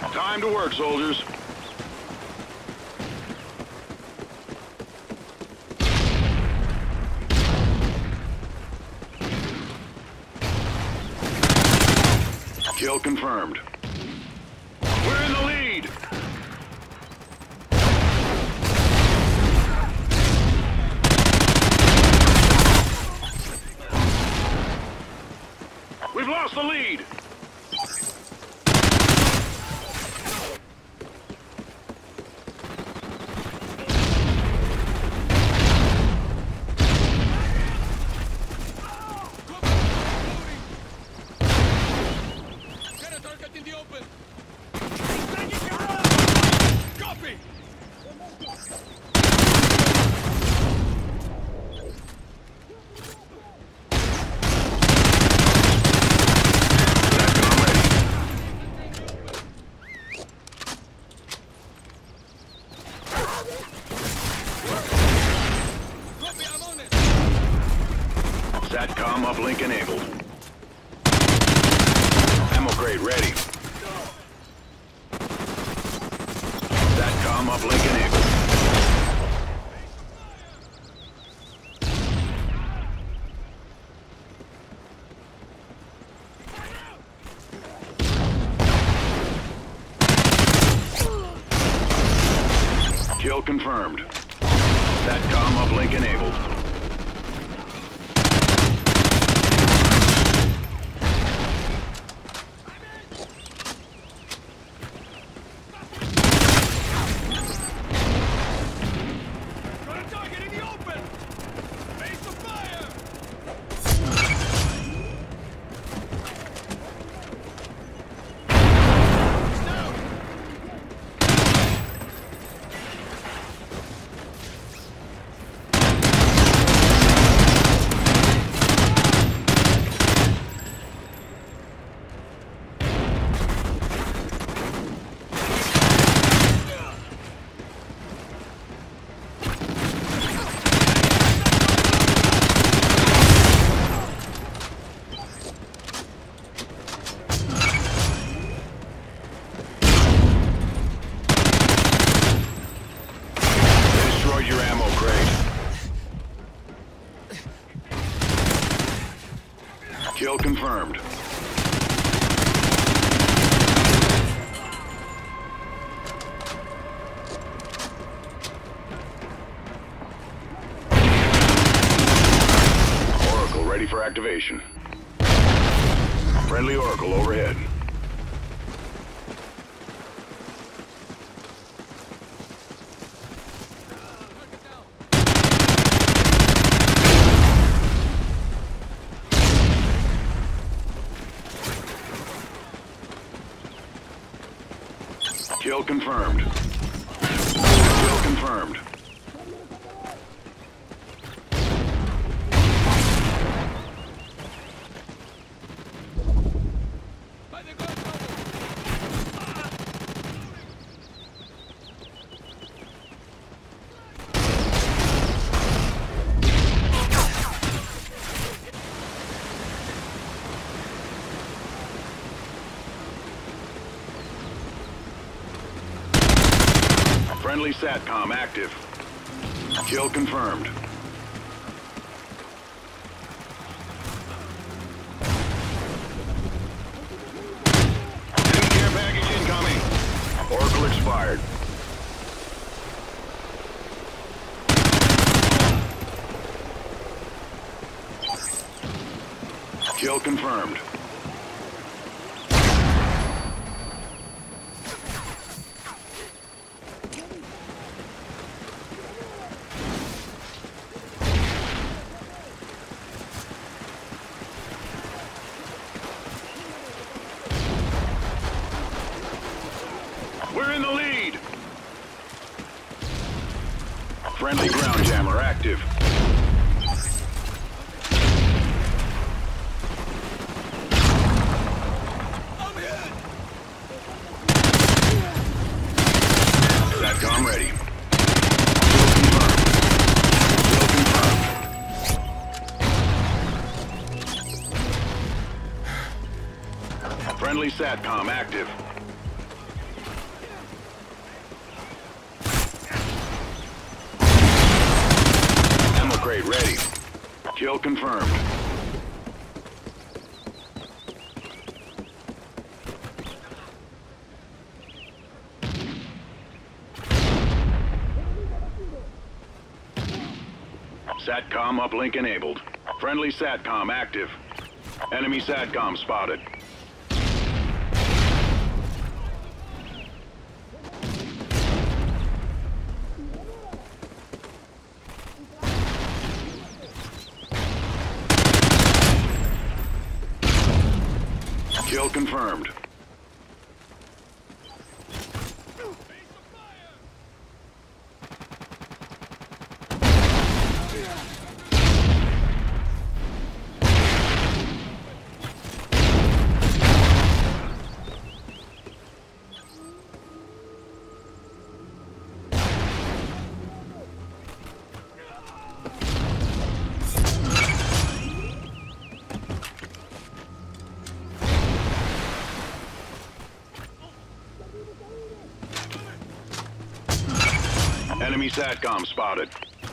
Time to work, soldiers. Kill confirmed. We're in the lead! We've lost the lead! SATCOM uplink enabled. Ammo crate ready. SATCOM uplink enabled. Kill confirmed. SATCOM uplink enabled. Your ammo crate. Kill confirmed. Oracle ready for activation. Friendly Oracle overhead. Kill confirmed. Kill confirmed. Friendly SATCOM active. Kill confirmed. Enemy care package incoming. Oracle expired. Kill confirmed. We're in the lead! Friendly ground jammer active. SATCOM ready. Friendly SATCOM active. crate ready. Kill confirmed. SATCOM uplink enabled. Friendly SATCOM active. Enemy SATCOM spotted. Kill confirmed. Enemy SATCOM spotted.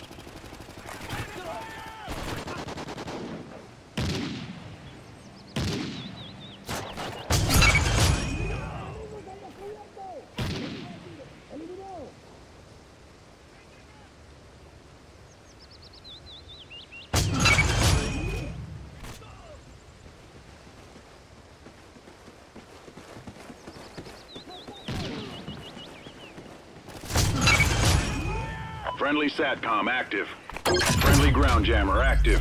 Friendly SATCOM active. Friendly ground jammer active.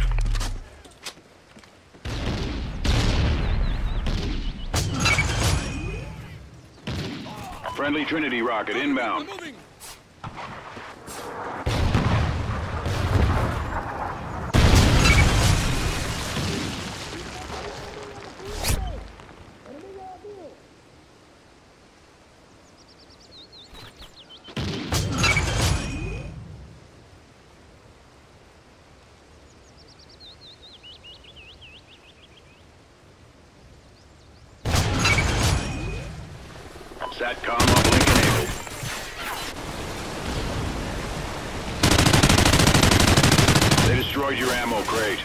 Friendly Trinity rocket inbound. SATCOM uplink enabled. They destroyed your ammo crate.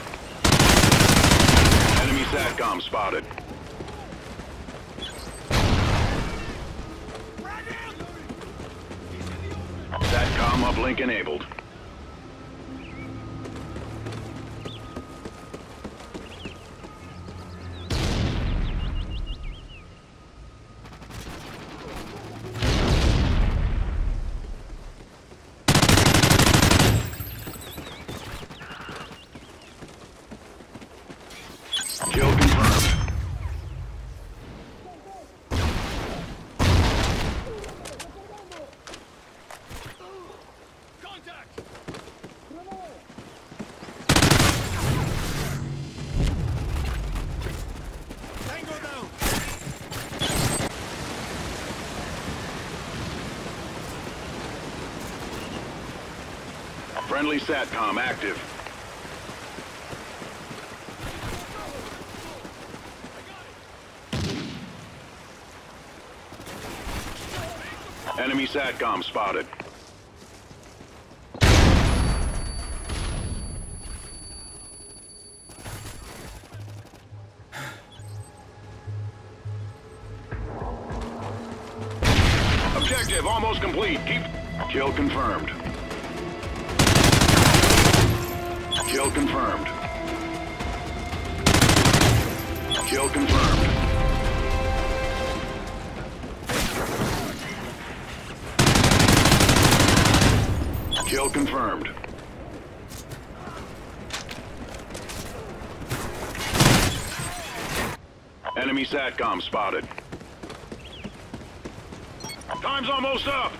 Enemy SATCOM spotted. SATCOM uplink enabled. Kill confirmed. Contact! Tango down! Friendly SATCOM active. Enemy SATCOM spotted. Objective almost complete. Keep. Kill confirmed. Kill confirmed. Kill confirmed. Kill confirmed. Enemy SATCOM spotted. Time's almost up.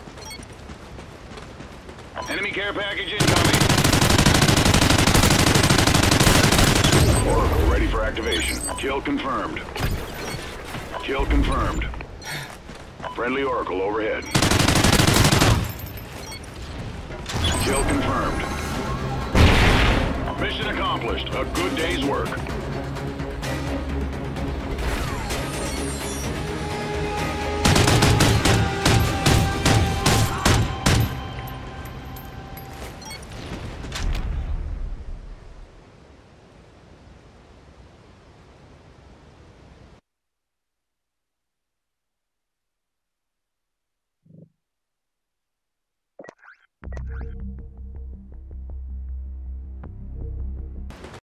Enemy care package incoming. Oracle ready for activation. Kill confirmed. Kill confirmed. Friendly Oracle overhead. Kill confirmed. Mission accomplished. A good day's work.